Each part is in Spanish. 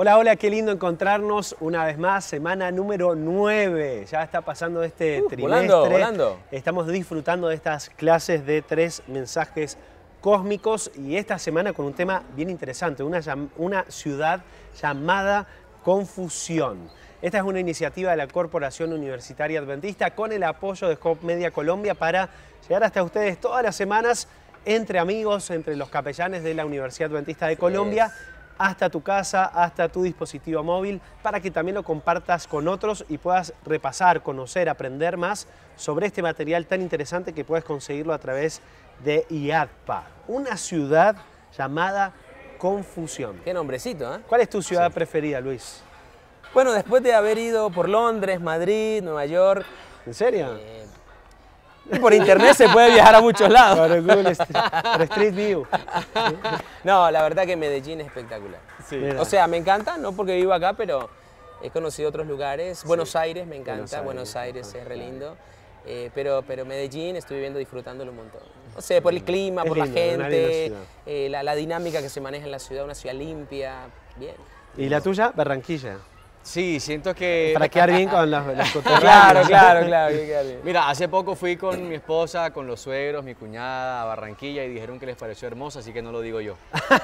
Hola, hola, qué lindo encontrarnos una vez más, semana número 9. Ya está pasando este trimestre. Volando. Estamos disfrutando de estas clases de 3 mensajes cósmicos y esta semana con un tema bien interesante, una ciudad llamada Confusión. Esta es una iniciativa de la Corporación Universitaria Adventista con el apoyo de Hope Media Colombia para llegar hasta ustedes todas las semanas entre amigos, entre los capellanes de la Universidad Adventista de Colombia, hasta tu casa, hasta tu dispositivo móvil, para que también lo compartas con otros y puedas repasar, conocer, aprender más sobre este material tan interesante que puedes conseguirlo a través de IADPA, una ciudad llamada Confusión. Qué nombrecito, ¿eh? ¿Cuál es tu ciudad preferida, Luis? Bueno, después de haber ido por Londres, Madrid, Nueva York... ¿En serio? Por internet se puede viajar a muchos lados. Por Google por Street View. No, la verdad que Medellín es espectacular. Sí. O sea, me encanta, no porque vivo acá, pero he conocido otros lugares. Buenos Aires me encanta, Buenos Aires es re lindo. Pero Medellín estoy viviendo disfrutándolo un montón. O sea, por el clima, por la gente, la dinámica que se maneja en la ciudad, una ciudad limpia, bien. ¿Y la tuya? Barranquilla. Sí, siento que... Para quedar bien con las Claro, claro. Mira, hace poco fui con mi esposa, con los suegros, mi cuñada a Barranquilla y dijeron que les pareció hermosa, así que no lo digo yo.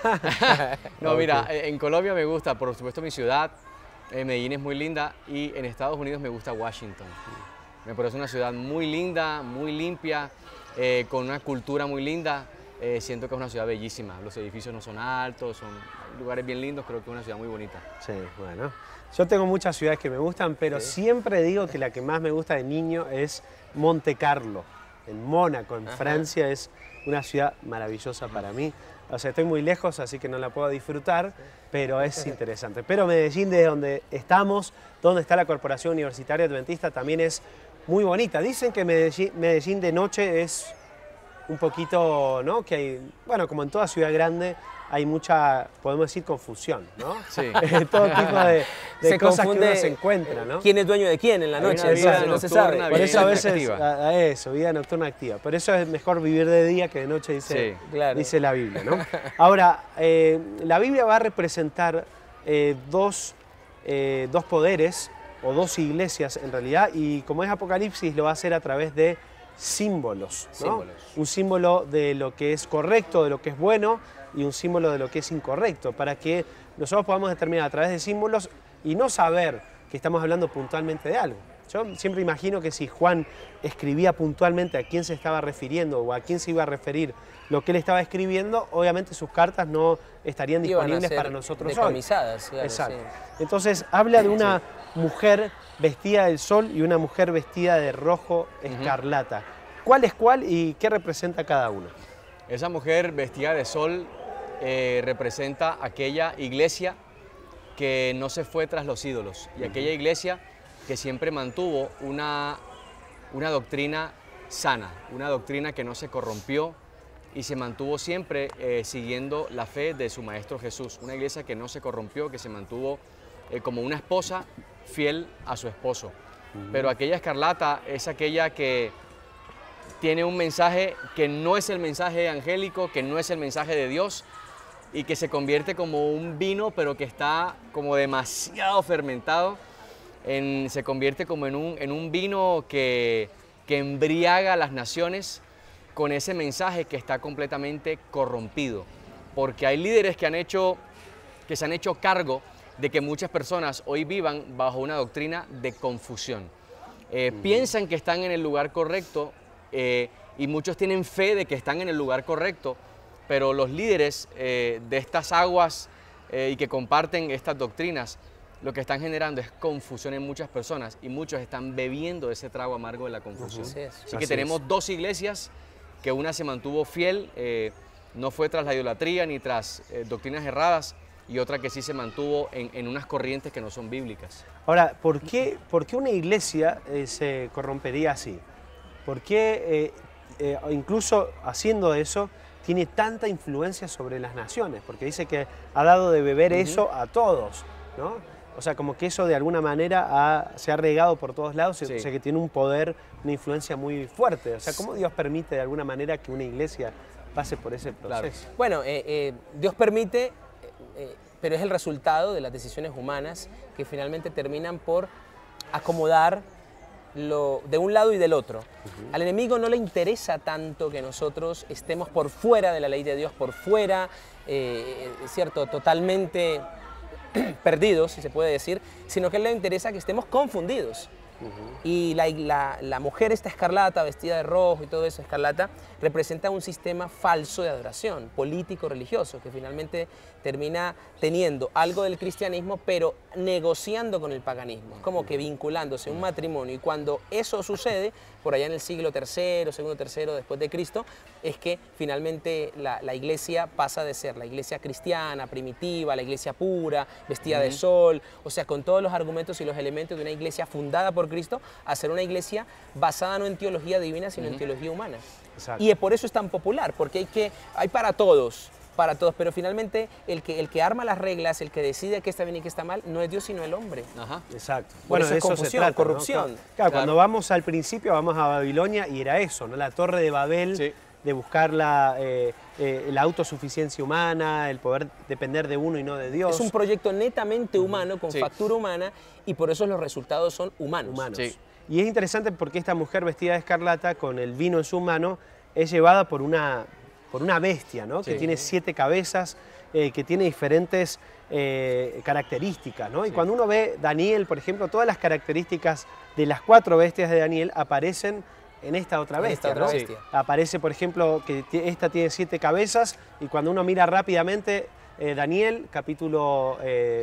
No, mira, en Colombia me gusta, por supuesto, mi ciudad, Medellín es muy linda y en Estados Unidos me gusta Washington. Me parece una ciudad muy linda, muy limpia, con una cultura muy linda. Siento que es una ciudad bellísima, los edificios no son altos, son lugares bien lindos, creo que es una ciudad muy bonita. Sí, bueno. Yo tengo muchas ciudades que me gustan, pero siempre digo que la que más me gusta de niño es Monte Carlo, en Mónaco, en Francia. Es una ciudad maravillosa para mí. O sea, estoy muy lejos, así que no la puedo disfrutar, pero es interesante. Pero Medellín, de donde estamos, donde está la Corporación Universitaria Adventista, también es muy bonita. Dicen que Medellín de noche es un poquito, ¿no? Que hay, bueno, como en toda ciudad grande, hay mucha, podemos decir, confusión, ¿no? Sí. Todo tipo de cosas que uno se encuentra, ¿no? ¿Quién es dueño de quién en la noche? No se sabe. Por eso a veces, vida nocturna activa. Por eso es mejor vivir de día que de noche, dice la Biblia, ¿no? Ahora, la Biblia va a representar dos poderes, o dos iglesias en realidad, y como es Apocalipsis, lo va a hacer a través de símbolos, ¿no? Un símbolo de lo que es correcto, de lo que es bueno, y un símbolo de lo que es incorrecto, para que nosotros podamos determinar a través de símbolos y no saber que estamos hablando puntualmente de algo. Yo siempre imagino que si Juan escribía puntualmente a quién se estaba refiriendo o a quién se iba a referir lo que él estaba escribiendo, obviamente sus cartas no estarían disponibles para nosotros decomisadas, hoy. Exacto. Entonces habla de una mujer vestida del sol y una mujer vestida de rojo escarlata. ¿Cuál es cuál y qué representa cada una? Esa mujer vestida de sol representa aquella iglesia que no se fue tras los ídolos y aquella iglesia que siempre mantuvo una doctrina sana, una doctrina que no se corrompió y se mantuvo siempre siguiendo la fe de su Maestro Jesús. Una iglesia que no se corrompió, que se mantuvo como una esposa fiel a su esposo. Pero aquella escarlata es aquella que tiene un mensaje que no es el mensaje angélico, que no es el mensaje de Dios y que se convierte como un vino, pero que está como demasiado fermentado. Se convierte como en un vino que embriaga a las naciones con ese mensaje que está completamente corrompido. Porque hay líderes que se han hecho cargo de que muchas personas hoy vivan bajo una doctrina de confusión. Piensan que están en el lugar correcto y muchos tienen fe de que están en el lugar correcto, pero los líderes de estas aguas y que comparten estas doctrinas, lo que están generando es confusión en muchas personas y muchos están bebiendo ese trago amargo de la confusión. Así que tenemos dos iglesias, que una se mantuvo fiel, no fue tras la idolatría ni tras doctrinas erradas, y otra que sí se mantuvo en unas corrientes que no son bíblicas. Ahora, ¿por qué una iglesia se corrompería así? ¿Por qué incluso haciendo eso tiene tanta influencia sobre las naciones? Porque dice que ha dado de beber eso a todos, ¿no? O sea, como que eso de alguna manera se ha regado por todos lados, o sea, que tiene un poder, una influencia muy fuerte. O sea, ¿cómo Dios permite de alguna manera que una iglesia pase por ese proceso? Claro. Bueno, Dios permite pero es el resultado de las decisiones humanas que finalmente terminan por acomodar de un lado y del otro. Al enemigo no le interesa tanto que nosotros estemos por fuera de la ley de Dios, por fuera, ¿cierto?, totalmente perdidos, si se puede decir, sino que a él le interesa que estemos confundidos. Y la mujer esta escarlata, vestida de rojo y todo eso, escarlata, representa un sistema falso de adoración, político-religioso, que finalmente termina teniendo algo del cristianismo, pero negociando con el paganismo, como que vinculándose a un matrimonio. Y cuando eso sucede, por allá en el siglo III, segundo, tercero después de Cristo, es que finalmente la iglesia pasa de ser la iglesia cristiana, primitiva, la iglesia pura, vestida de sol, o sea, con todos los argumentos y los elementos de una iglesia fundada por Cristo, a ser una iglesia basada no en teología divina, sino en teología humana. Exacto. Y por eso es tan popular, porque hay para todos, pero finalmente el que arma las reglas, el que decide qué está bien y qué está mal, no es Dios sino el hombre. Ajá. Exacto. Bueno, eso es confusión, se trata, corrupción. ¿no? Claro, cuando vamos al principio, vamos a Babilonia y era eso, ¿no? La torre de Babel, sí, de buscar la autosuficiencia humana, el poder depender de uno y no de Dios. Es un proyecto netamente humano, con factura humana, y por eso los resultados son humanos. Sí. Y es interesante porque esta mujer vestida de escarlata, con el vino en su mano, es llevada por una bestia, ¿no? Sí. Que tiene 7 cabezas, que tiene diferentes características, ¿no? Y cuando uno ve Daniel, por ejemplo, todas las características de las 4 bestias de Daniel aparecen en esta otra bestia, ¿no? Sí. Aparece, por ejemplo, que esta tiene 7 cabezas, y cuando uno mira rápidamente Daniel, capítulo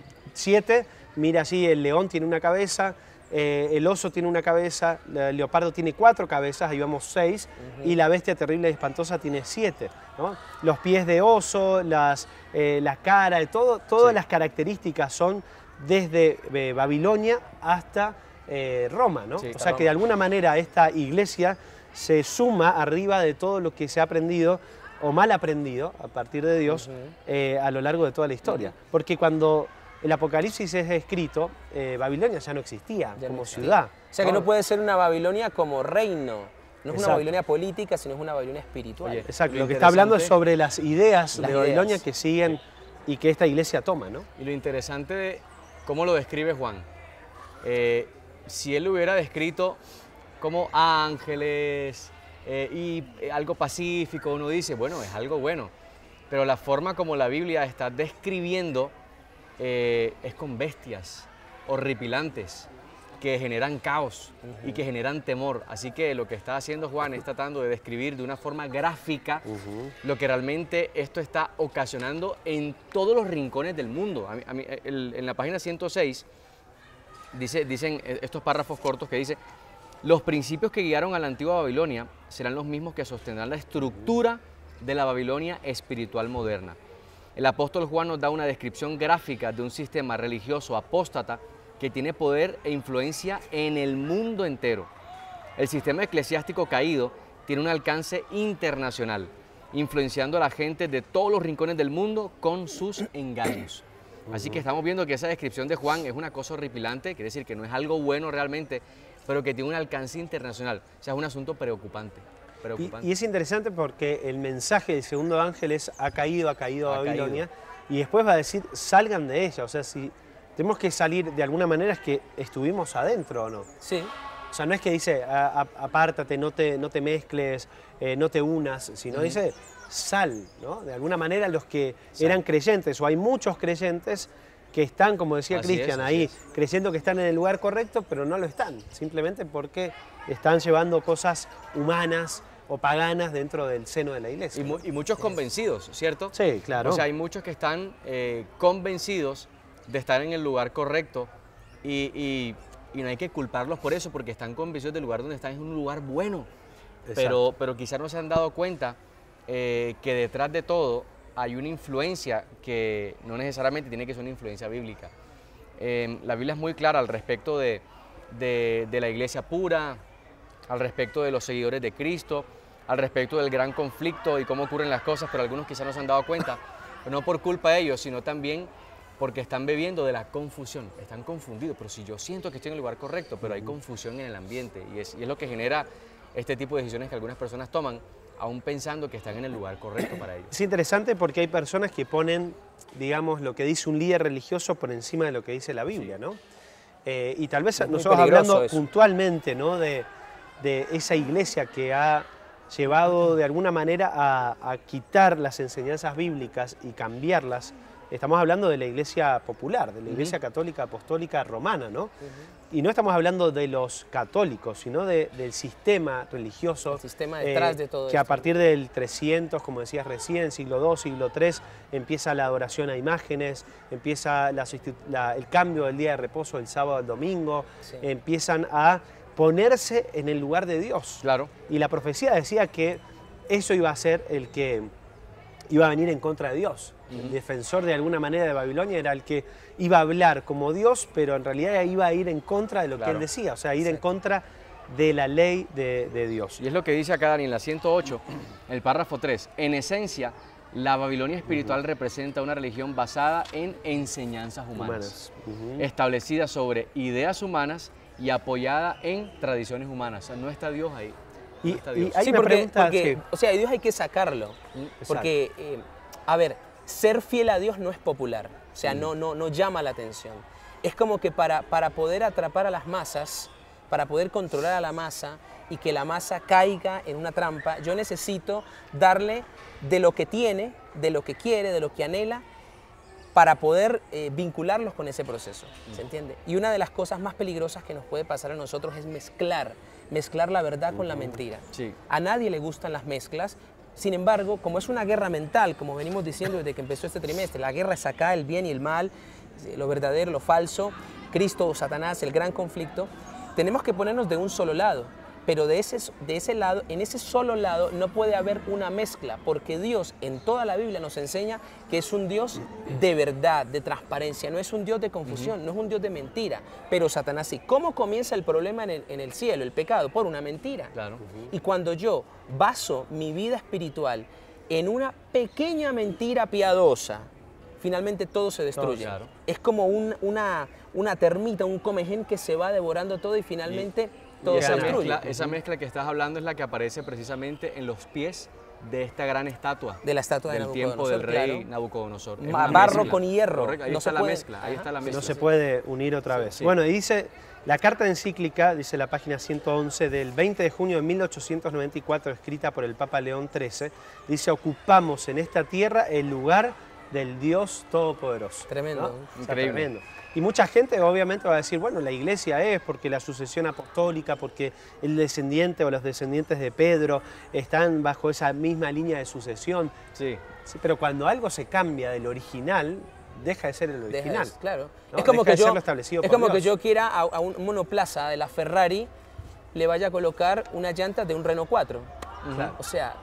7, mira así, el león tiene una cabeza, el oso tiene una cabeza, el leopardo tiene 4 cabezas, ahí vamos 6, y la bestia terrible y espantosa tiene 7, ¿no? Los pies de oso, la cara, todas las características son desde Babilonia hasta Roma, ¿no? Sí, o sea que de alguna manera esta iglesia se suma arriba de todo lo que se ha aprendido o mal aprendido a partir de Dios a lo largo de toda la historia. Porque cuando el Apocalipsis es escrito, Babilonia ya no existía como ciudad. O sea que no puede ser una Babilonia como reino. No es una Babilonia política, sino es una Babilonia espiritual. Oye, exacto, lo que está hablando es sobre las ideas de Babilonia que siguen y que esta iglesia toma, ¿no? Y lo interesante de cómo lo describe Juan. Si él lo hubiera descrito como ángeles y algo pacífico, uno dice, bueno, es algo bueno. Pero la forma como la Biblia está describiendo es con bestias horripilantes que generan caos y que generan temor. Así que lo que está haciendo Juan es tratando de describir de una forma gráfica lo que realmente esto está ocasionando en todos los rincones del mundo. En la página 106 dicen estos párrafos cortos que dice: los principios que guiaron a la antigua Babilonia serán los mismos que sostendrán la estructura de la Babilonia espiritual moderna. El apóstol Juan nos da una descripción gráfica de un sistema religioso apóstata que tiene poder e influencia en el mundo entero. El sistema eclesiástico caído tiene un alcance internacional, influenciando a la gente de todos los rincones del mundo con sus engaños. Así que estamos viendo que esa descripción de Juan es una cosa horripilante, quiere decir que no es algo bueno realmente, pero que tiene un alcance internacional. O sea, es un asunto preocupante. Y es interesante porque el mensaje del segundo ángel es ha caído a Babilonia, y después va a decir salgan de ella. O sea, si tenemos que salir de alguna manera es que estuvimos adentro, ¿o no? Sí. O sea, no es que dice apártate, no te mezcles, no te unas, sino dice sal, ¿no? De alguna manera los que eran creyentes, o hay muchos creyentes que están, como decía Cristian, ahí creyendo que están en el lugar correcto, pero no lo están, simplemente porque están llevando cosas humanas o paganas dentro del seno de la iglesia. Y muchos convencidos, ¿cierto? Sí, claro. O sea, hay muchos que están convencidos de estar en el lugar correcto y no hay que culparlos por eso, porque están convencidos del lugar donde están, es un lugar bueno. Pero quizás no se han dado cuenta que detrás de todo hay una influencia que no necesariamente tiene que ser una influencia bíblica. La Biblia es muy clara al respecto de la iglesia pura, al respecto de los seguidores de Cristo, al respecto del gran conflicto y cómo ocurren las cosas, pero algunos quizás no se han dado cuenta, pero no por culpa de ellos, sino también porque están bebiendo de la confusión, están confundidos. Pero si yo siento que estoy en el lugar correcto, pero hay confusión en el ambiente, y es lo que genera este tipo de decisiones que algunas personas toman, aún pensando que están en el lugar correcto para ellos. Es interesante porque hay personas que ponen digamos, lo que dice un líder religioso por encima de lo que dice la Biblia, ¿no? Y tal vez nosotros hablando puntualmente, ¿no?, de esa iglesia que ha llevado de alguna manera a quitar las enseñanzas bíblicas y cambiarlas. Estamos hablando de la iglesia popular, de la iglesia católica apostólica romana, ¿no? Y no estamos hablando de los católicos, sino del sistema religioso. El sistema detrás de todo que a partir del 300, como decías recién, siglo II, siglo III, empieza la adoración a imágenes, empieza el cambio del día de reposo del sábado al domingo, empiezan a ponerse en el lugar de Dios. Claro. Y la profecía decía que eso iba a ser el que iba a venir en contra de Dios. El defensor de alguna manera de Babilonia era el que iba a hablar como Dios, pero en realidad iba a ir en contra de lo que él decía, o sea, ir en contra de la ley de Dios. Y es lo que dice acá Daniel, la 108, el párrafo 3. En esencia, la Babilonia espiritual representa una religión basada en enseñanzas humanas. Establecida sobre ideas humanas y apoyada en tradiciones humanas. O sea, no está Dios ahí. Y sí, porque o sea, Dios hay que sacarlo. Porque, a ver, ser fiel a Dios no es popular. O sea, no llama la atención. Es como que para poder atrapar a las masas, para poder controlar a la masa y que la masa caiga en una trampa, yo necesito darle de lo que tiene, de lo que quiere, de lo que anhela, para poder vincularlos con ese proceso, ¿se entiende? Y una de las cosas más peligrosas que nos puede pasar a nosotros es mezclar la verdad con la mentira. Sí. A nadie le gustan las mezclas, sin embargo, como es una guerra mental, como venimos diciendo desde que empezó este trimestre, la guerra es acá, el bien y el mal, lo verdadero, lo falso, Cristo o Satanás, el gran conflicto, tenemos que ponernos de un solo lado. Pero de ese lado, en ese solo lado no puede haber una mezcla, porque Dios en toda la Biblia nos enseña que es un Dios de verdad, de transparencia, no es un Dios de confusión, no es un Dios de mentira, pero Satanás sí. ¿Cómo comienza el problema en el cielo, el pecado? Por una mentira. Claro. Y cuando yo baso mi vida espiritual en una pequeña mentira piadosa, finalmente todo se destruye. Claro. Es como una termita, un comején que se va devorando todo y finalmente... Esa mezcla que estás hablando es la que aparece precisamente en los pies de esta gran estatua. De la estatua del tiempo del rey Nabucodonosor. Barro con hierro. Correcto, ahí está la mezcla. Ahí está la mezcla. No se puede unir otra vez. Sí. Bueno, y dice, la carta encíclica, dice la página 111, del 20 de junio de 1894, escrita por el Papa León XIII, dice, ocupamos en esta tierra el lugar del Dios Todopoderoso. Tremendo. ¿No? Increíble. Tremendo. Y mucha gente obviamente va a decir, bueno, la iglesia es porque la sucesión apostólica, porque el descendiente o los descendientes de Pedro están bajo esa misma línea de sucesión. Sí. Sí, pero cuando algo se cambia del original, deja de ser el original. Claro. ¿No? Es como, que yo quiera a un monoplaza de la Ferrari le vaya a colocar una llanta de un Renault 4. Claro. O sea...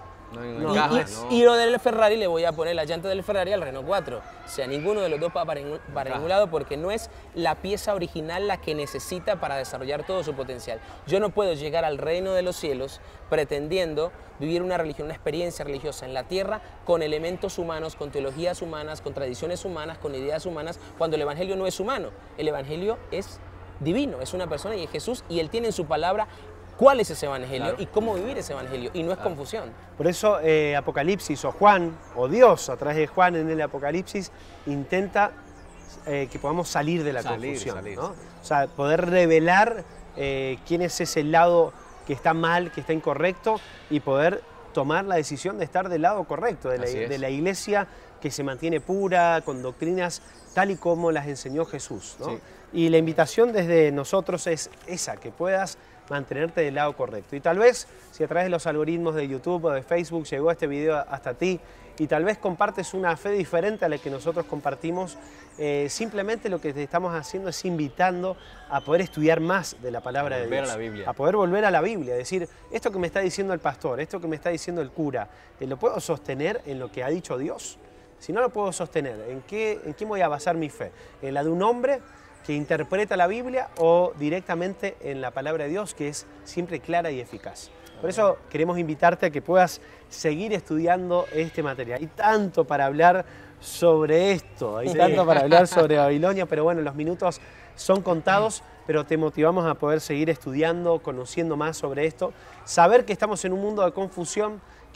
Y lo del Ferrari le voy a poner la llanta del Ferrari al Renault 4. O sea, ninguno de los dos va para ningún lado porque no es la pieza original la que necesita para desarrollar todo su potencial. Yo no puedo llegar al reino de los cielos pretendiendo vivir una religión, una experiencia religiosa en la tierra con elementos humanos, con teologías humanas, con tradiciones humanas, con ideas humanas, cuando el Evangelio no es humano. El Evangelio es divino, es una persona y es Jesús y Él tiene en su palabra cuál es ese evangelio y cómo vivir ese evangelio, y no es confusión. Por eso Apocalipsis o Juan, o Dios a través de Juan en el Apocalipsis, intenta que podamos salir de la confusión, ¿no? O sea, poder revelar quién es ese lado que está mal, que está incorrecto, y poder tomar la decisión de estar del lado correcto, de la iglesia que se mantiene pura, con doctrinas tal y como las enseñó Jesús, ¿no? Sí. Y la invitación desde nosotros es esa, que puedas mantenerte del lado correcto. Y tal vez, si a través de los algoritmos de YouTube o de Facebook llegó este video hasta ti y tal vez compartes una fe diferente a la que nosotros compartimos, simplemente lo que te estamos haciendo es invitando a poder estudiar más de la palabra de Dios. A poder volver a la Biblia, decir, esto que me está diciendo el pastor, esto que me está diciendo el cura, ¿lo puedo sostener en lo que ha dicho Dios? Si no lo puedo sostener, ¿en qué voy a basar mi fe? ¿En la de un hombre que interpreta la Biblia o directamente en la palabra de Dios, que es siempre clara y eficaz? Por eso queremos invitarte a que puedas seguir estudiando este material. Hay tanto para hablar sobre esto, hay tanto para hablar sobre Babilonia, pero bueno, los minutos son contados, pero te motivamos a poder seguir estudiando, conociendo más sobre esto, saber que estamos en un mundo de confusión,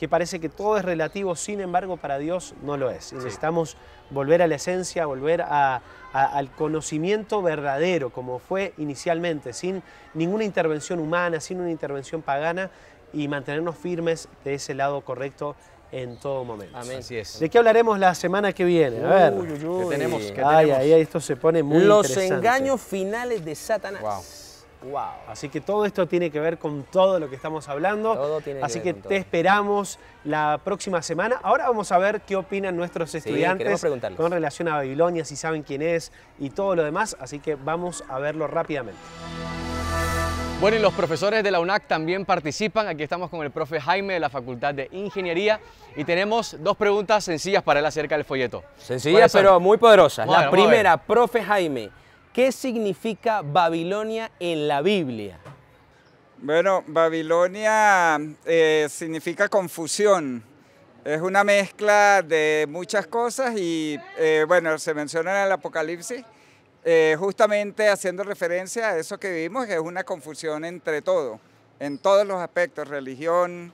que parece que todo es relativo, sin embargo para Dios no lo es. Y necesitamos volver a la esencia, volver al conocimiento verdadero, como fue inicialmente, sin ninguna intervención humana, sin una intervención pagana, y mantenernos firmes de ese lado correcto en todo momento. Amén. Así es. ¿De qué hablaremos la semana que viene? A ver. ¿Qué tenemos? Ay, esto se pone muy interesante. Los engaños finales de Satanás. Wow. Así que todo esto tiene que ver con todo lo que estamos hablando. Todo tiene que Así ver que con te todo. esperamos la próxima semana. Ahora vamos a ver qué opinan nuestros estudiantes con relación a Babilonia, si saben quién es y todo lo demás. Así que vamos a verlo rápidamente. Bueno, y los profesores de la UNAC también participan. Aquí estamos con el profe Jaime de la Facultad de Ingeniería y tenemos 2 preguntas sencillas para él acerca del folleto. Sencillas, pero muy poderosas. Bueno, la primera, profe Jaime, ¿qué significa Babilonia en la Biblia? Bueno, Babilonia significa confusión. Es una mezcla de muchas cosas y, bueno, se menciona en el Apocalipsis. Justamente haciendo referencia a eso que vivimos, que es una confusión entre todo, en todos los aspectos, religión,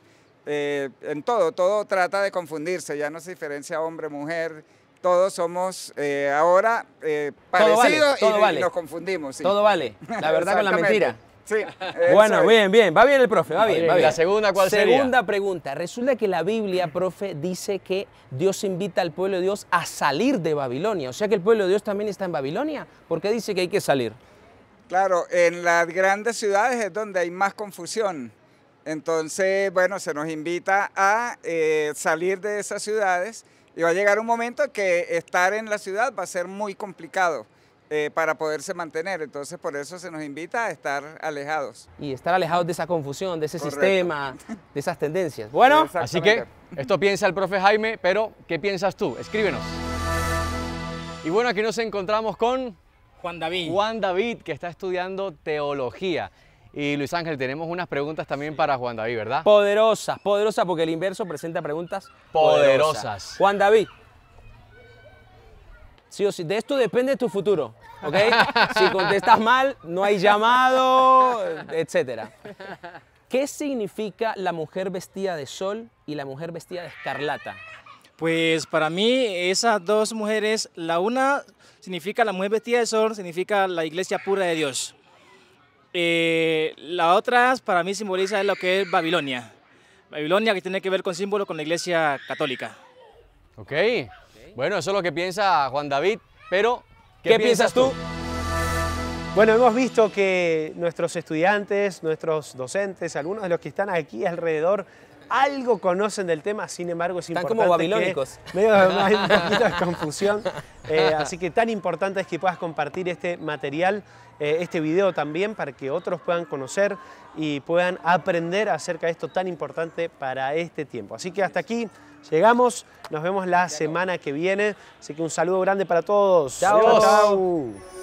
en todo trata de confundirse, ya no se diferencia hombre, mujer, todos somos ahora parecidos y nos confundimos. Sí. Todo vale, la verdad con la mentira. Sí, bueno, bien, va bien el profe, va bien. ¿La segunda cuál sería? Segunda pregunta. Resulta que la Biblia, profe, dice que Dios invita al pueblo de Dios a salir de Babilonia. O sea que el pueblo de Dios también está en Babilonia. ¿Por qué dice que hay que salir? Claro, en las grandes ciudades es donde hay más confusión. Entonces, bueno, se nos invita a salir de esas ciudades y va a llegar un momento que estar en la ciudad va a ser muy complicado. Para poderse mantener, entonces por eso se nos invita a estar alejados. Y estar alejados de esa confusión, de ese sistema, de esas tendencias. Bueno, así que esto piensa el profe Jaime, pero ¿qué piensas tú? Escríbenos. Y bueno, aquí nos encontramos con Juan David. Juan David, que está estudiando teología. Y Luis Ángel, tenemos unas preguntas también para Juan David, ¿verdad? Poderosas, porque el inverso presenta preguntas poderosas. Juan David. Sí o sí, de esto depende tu futuro, ¿ok? Si contestas mal, no hay llamado, etc. ¿Qué significa la mujer vestida de sol y la mujer vestida de escarlata? Pues para mí esas dos mujeres, la una significa la mujer vestida de sol, significa la iglesia pura de Dios. La otra para mí simboliza lo que es Babilonia. Babilonia que tiene que ver con símbolo con la iglesia católica. Ok. Bueno, eso es lo que piensa Juan David, pero ¿qué piensas tú? Bueno, hemos visto que nuestros estudiantes, nuestros docentes, algunos de los que están aquí alrededor, algo conocen del tema, sin embargo es importante. Están como babilónicos. Hay un poquito de confusión, así que tan importante es que puedas compartir este material, este video también, para que otros puedan conocer y puedan aprender acerca de esto tan importante para este tiempo. Así que hasta aquí llegamos, nos vemos la semana que viene, así que un saludo grande para todos. Chao. Chao.